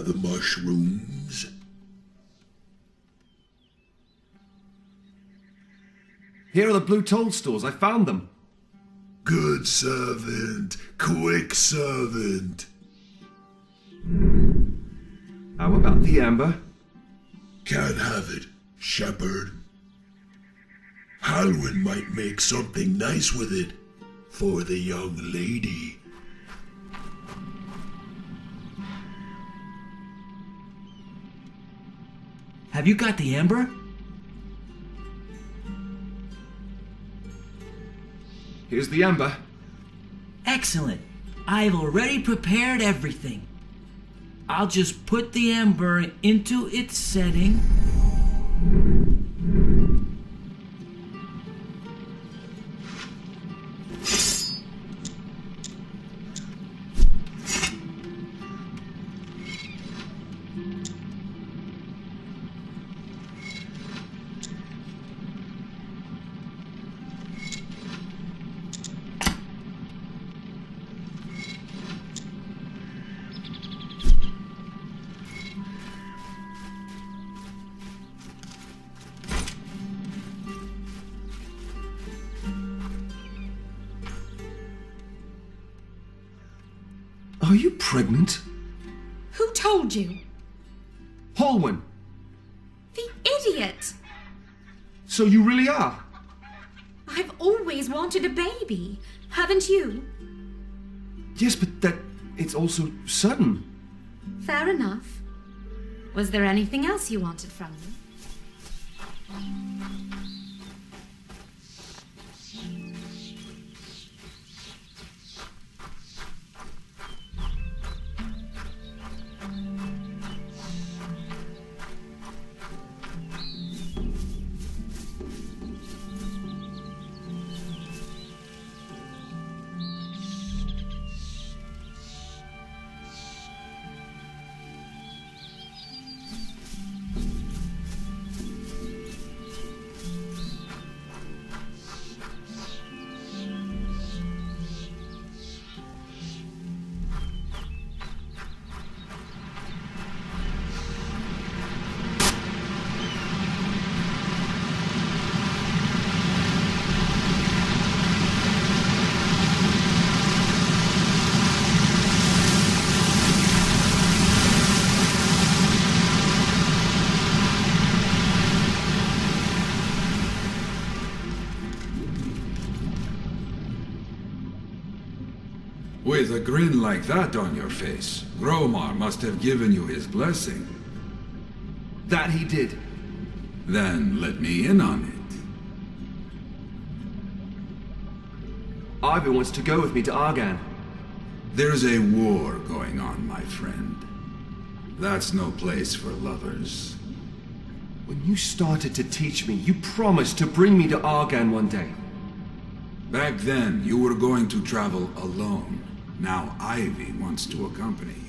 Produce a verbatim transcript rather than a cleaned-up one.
the mushrooms? Here are the blue toadstools. I found them. Good servant, quick servant. How about the amber? Can't have it, shepherd. Halwyn might make something nice with it for the young lady. Have you got the amber? Here's the amber. Excellent. I've already prepared everything. I'll just put the amber into its setting. Are you pregnant? Who told you? Halwyn! The idiot! So you really are? I've always wanted a baby, haven't you? Yes, but that... it's also sudden. Fair enough. Was there anything else you wanted from me? With a grin like that on your face, Gromar must have given you his blessing. That he did. Then let me in on it. Ivor wants to go with me to Argan. There's a war going on, my friend. That's no place for lovers. When you started to teach me, you promised to bring me to Argan one day. Back then, you were going to travel alone. Now Ivy wants to accompany